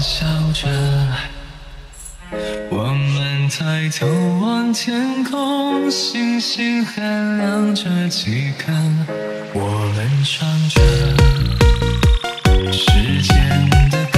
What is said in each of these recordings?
笑着，我们抬头望天空，星星还亮着几颗，我们唱着时间的歌，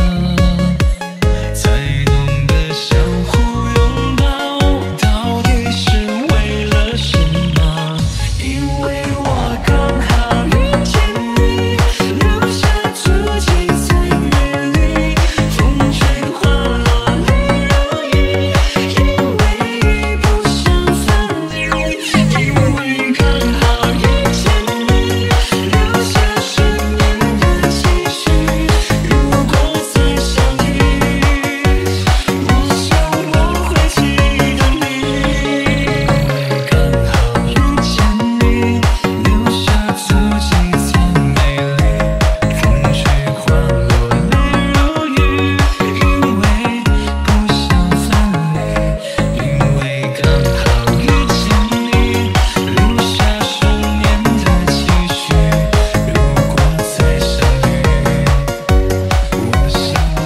才懂得相互拥抱，到底是为了什么？因为我刚好遇见你，留下足迹在月里，风吹花落泪如雨，因为不想分离，因为刚好遇见你，留下10年的期许，如果再相遇，我想我会记得你，因为刚好遇见你，留下足迹才美丽，风吹花落泪如雨，因为不想分离，因为刚好遇见你，留下10年的期许，如果再相遇，我想我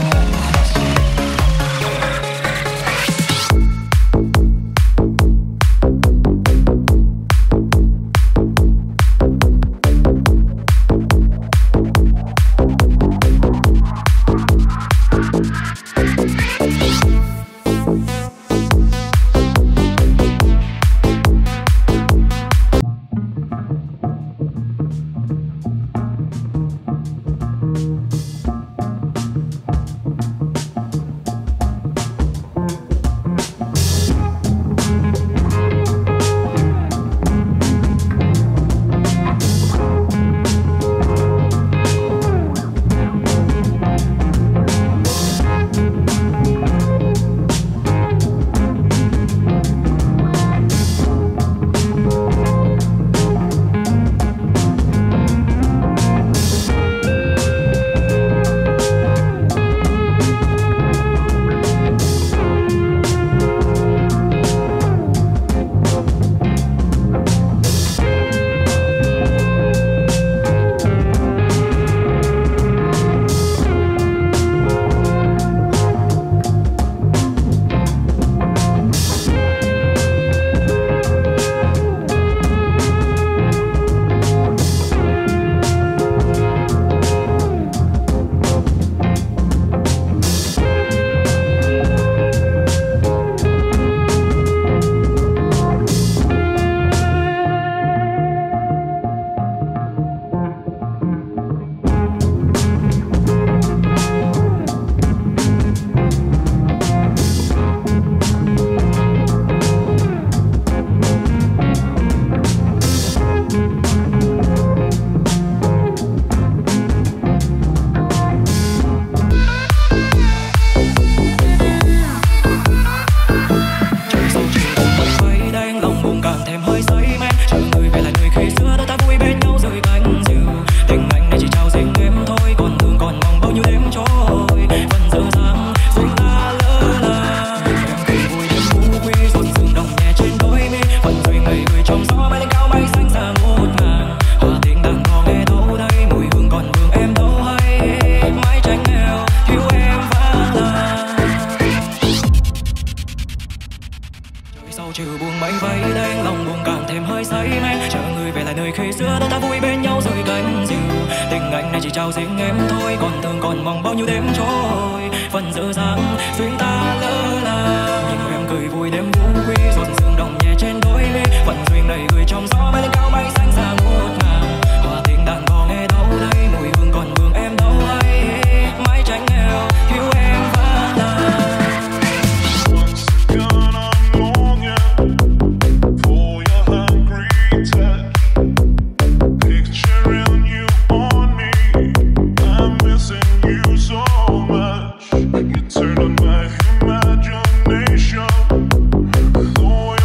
sau chiều buông mây vây đen, lòng buồn càng thêm hơi say mê, chờ người về lại nơi khi xưa đôi ta vui bên nhau dưới cánh diều. Tình anh này chỉ trao riêng em thôi, còn thương còn mong bao nhiêu đêm trôi. Phần giờ sáng duyên ta lỡ là nhìn em cười vui đêm vũ quy, ruột sương đồng nhẹ trên đôi mi. Phần duyên này gửi trong gió bay lên cao mây xanh xa ngút ngàn. Hòa tiếng đàn bò nghe đâu đây, mùi hương còn vương em đâu hay. Mãi tránh nghèo thiếu em vã là. Turn on my imagination.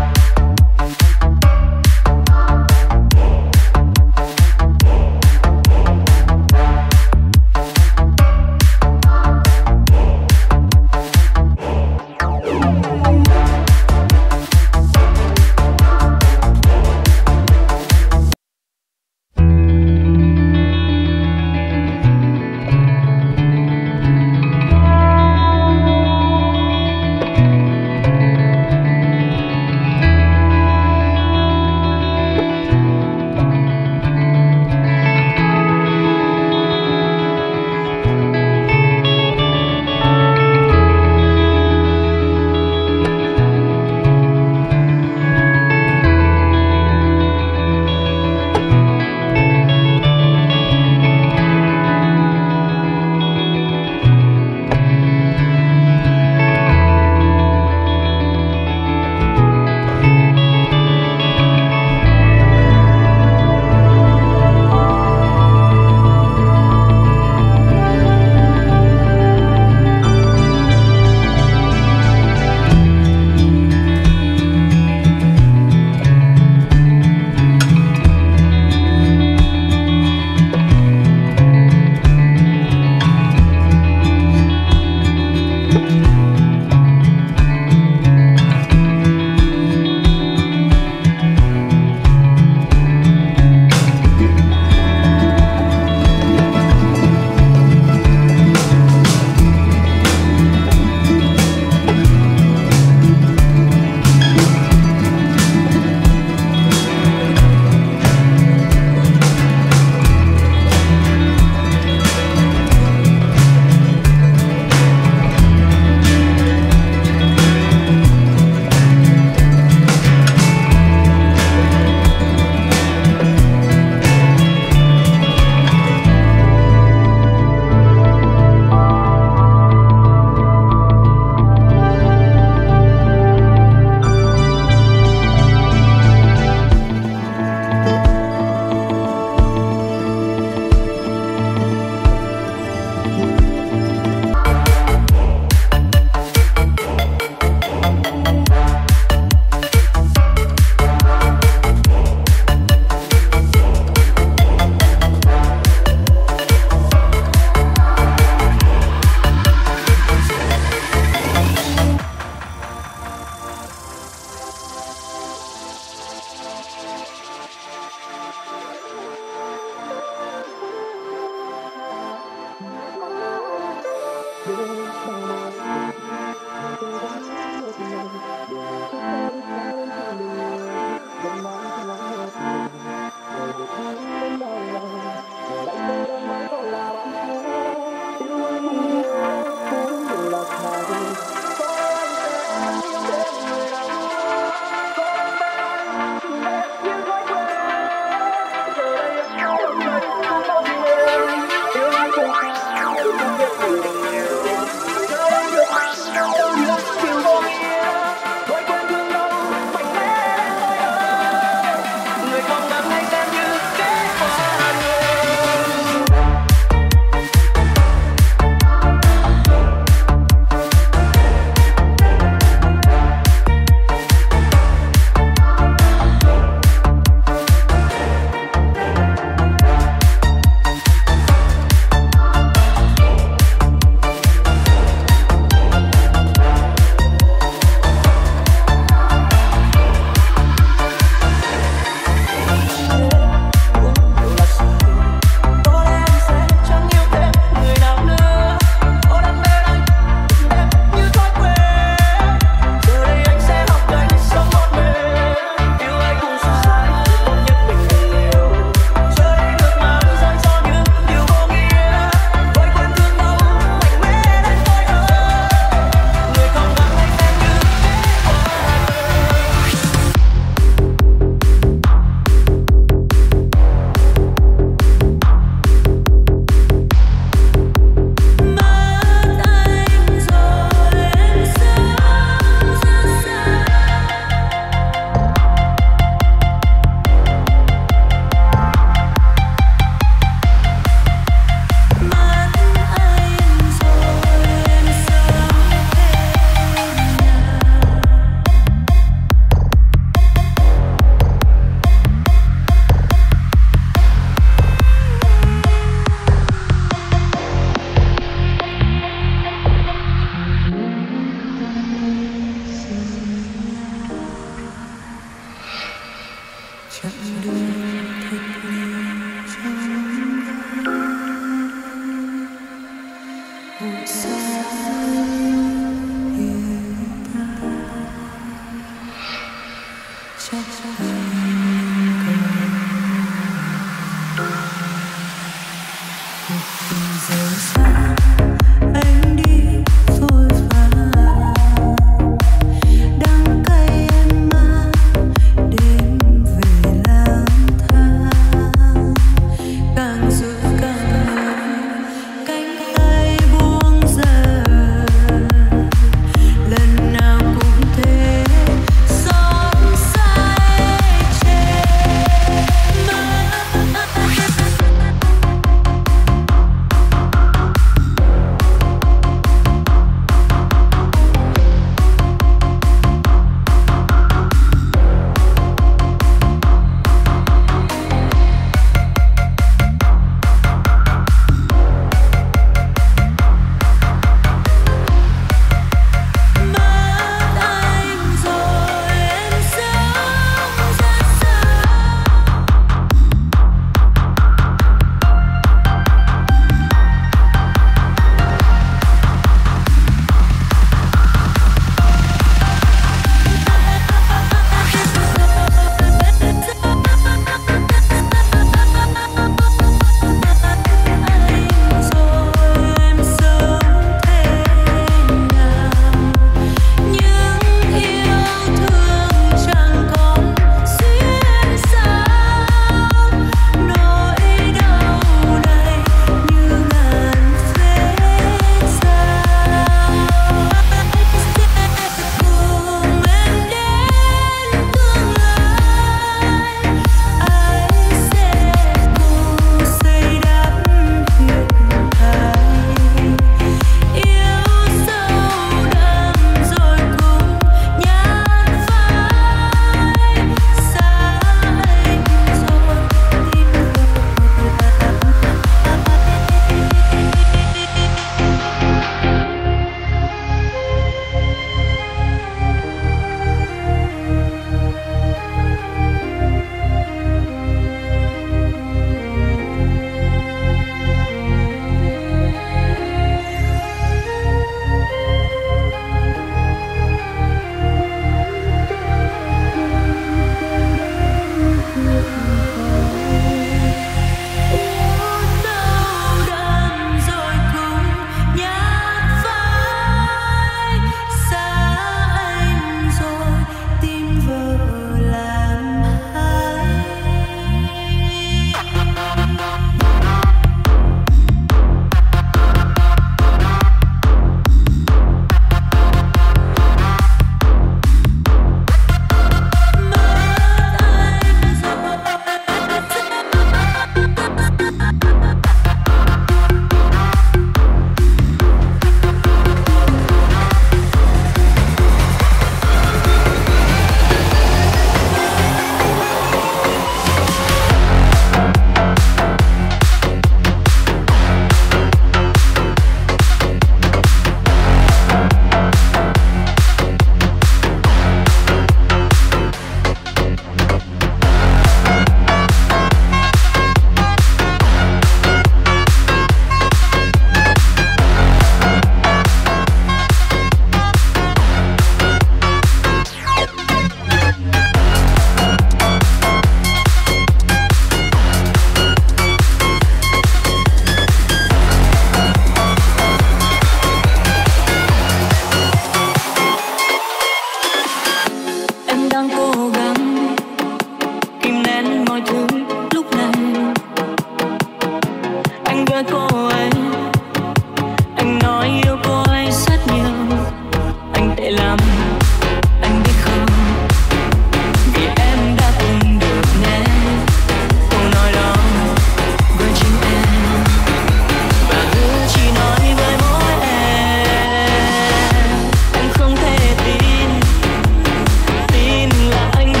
Tin là anh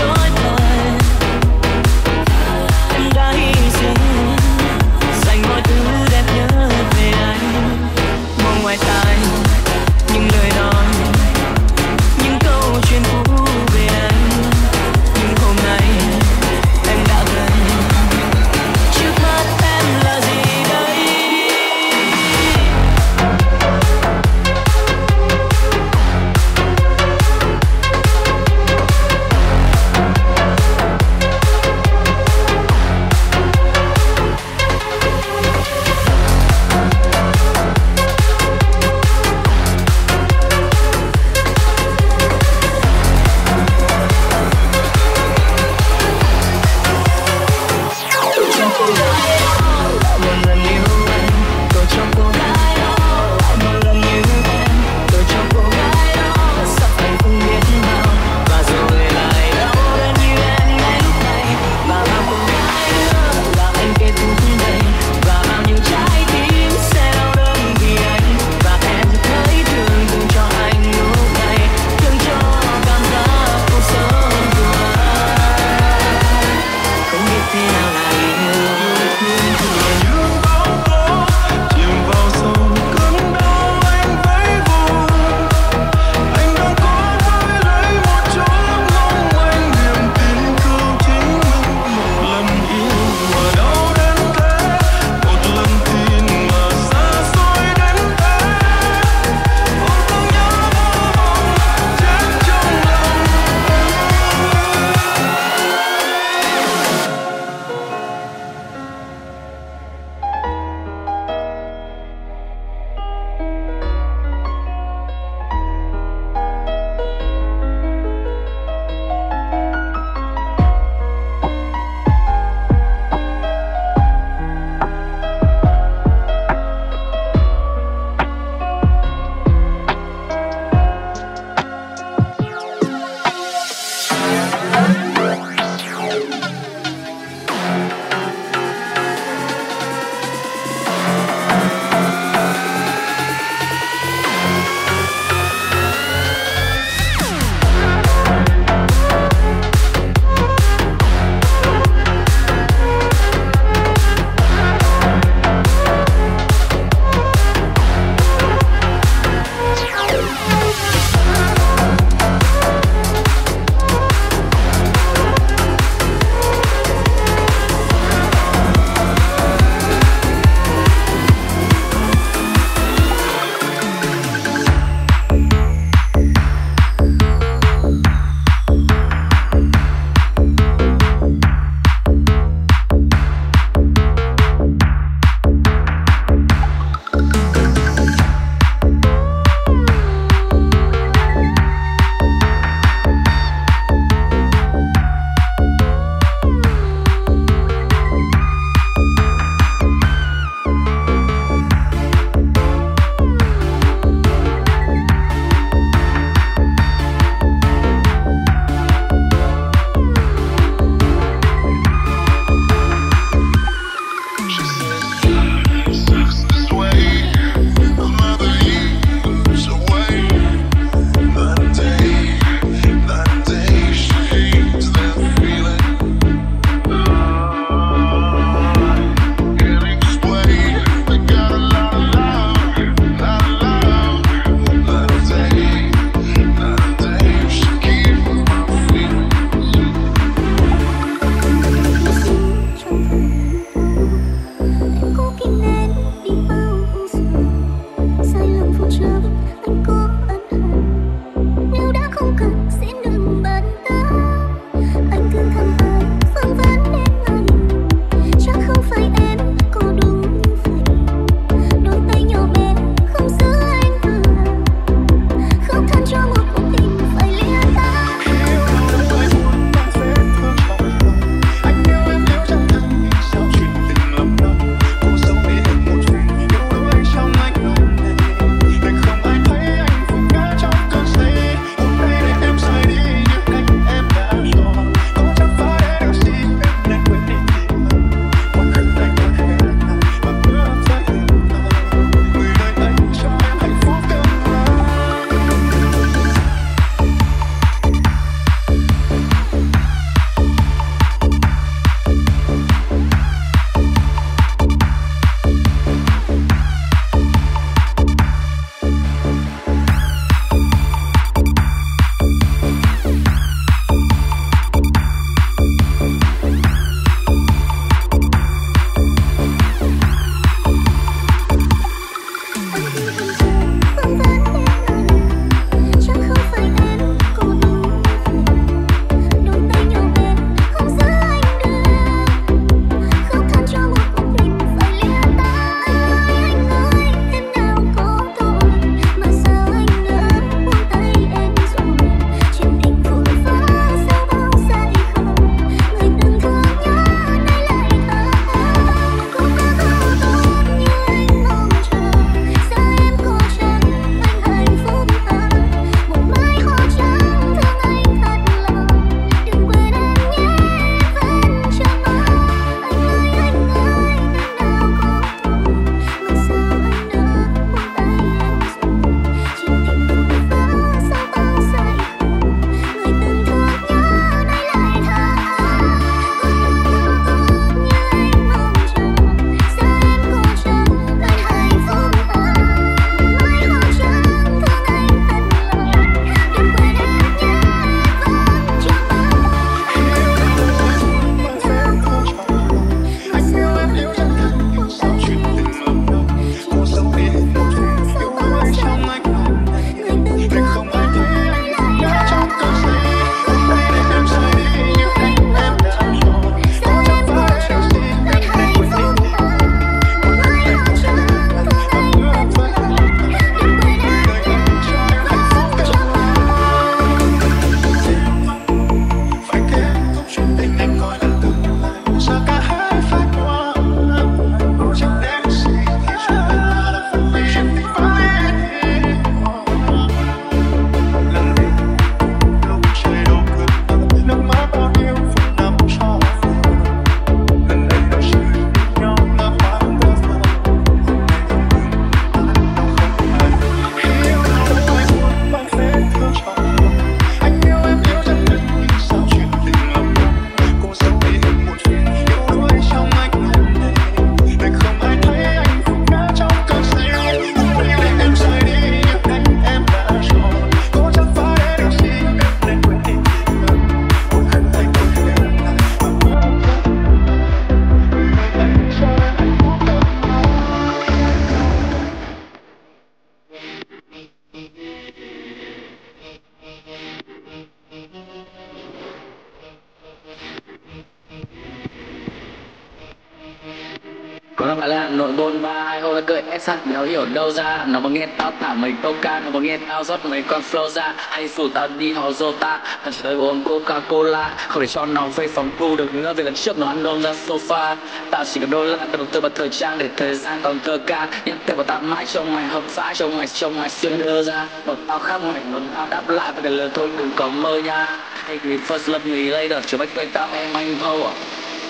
bôn ba hai hôm đã cười SH nếu hiểu đâu ra. Nó mà nghe tao thả mấy câu ca, nó mà nghe tao rót mấy con flow ra. Hay rủ tao đi họ Jota, thằng chơi uống Coca-Cola. Không để cho nó phê phóng phu được nữa vì lần trước nó ăn đôm ra sofa. Tao chỉ có đôi là đầu tư vào thời trang để thời gian còn thơ ca. Những tên của tao mãi trông mày hợp vãi, trông mày xuyên đưa ra. Một tao khác mày, một tao đáp lại và cái lời thôi đừng có mơ nha. Hey, me first love me later, chưa bách quay tao em anh thâu à.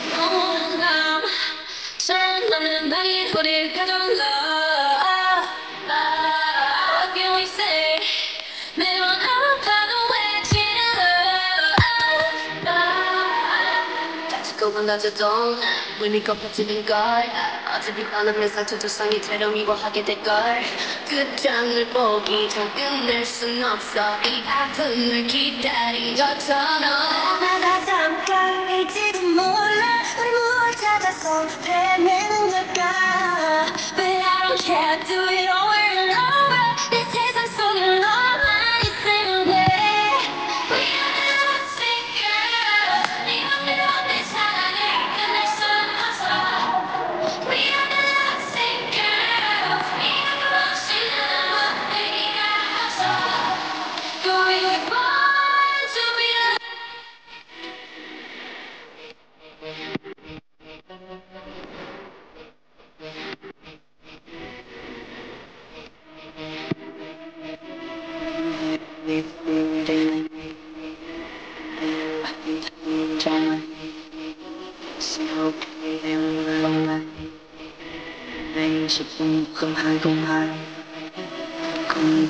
사랑 없는 나의 소리가 돌라 What can we say 매번 아파도 외치는 다치고 반다져도 의미가 없어지는 걸 어차피 바람에 상처도 상이 되려 미워하게 될걸 끝장을 보기 전 끝낼 순 없어 이 아픔을 기다린 것처럼 나가 잠깐일지도 몰라 우리 무얼 찾아서 헤매는 걸까 But I don't care do it over and over 내 세상 속에 너만 있으면 돼 We are the lost girls 네 맘대로 내 사랑을 끝낼 순 없어 We are the lost girls 네가 없이는 얘기가 없어 But we were born to be loved Anh sẽ không hai không hai không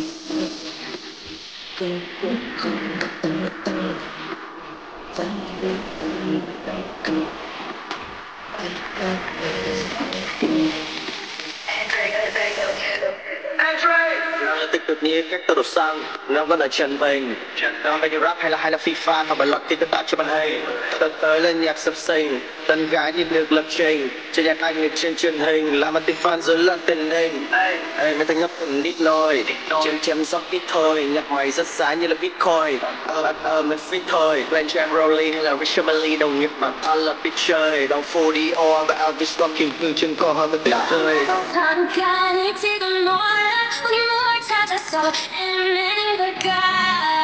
Nó tích cực như các tơ đột xăng, nó vẫn ở chân mình. Nó là như rap hay là FIFA, hoặc bài luật thì tôi tạo cho bạn hay. Tận tới lên nhạc sập sình, tân gái như được lập trình. Trên nhạc anh trên truyền hình, làm mà tình fan dưới loạn tình hình. Ê, mấy thằng nhóc đít nồi, chém chém gió ít thôi. Nhạc ngoài rất giá như là Bitcoin. Mình fit thôi. Glenn Jam Rolling là Richard Mille, đồng nghiệp mà ta là biết chơi. Đồng phố Dior và Elvis Rocking hương chân co hơn với biết chơi. 잠깐일지도 몰라 우리 뭘 찾아서 헤매는 걸까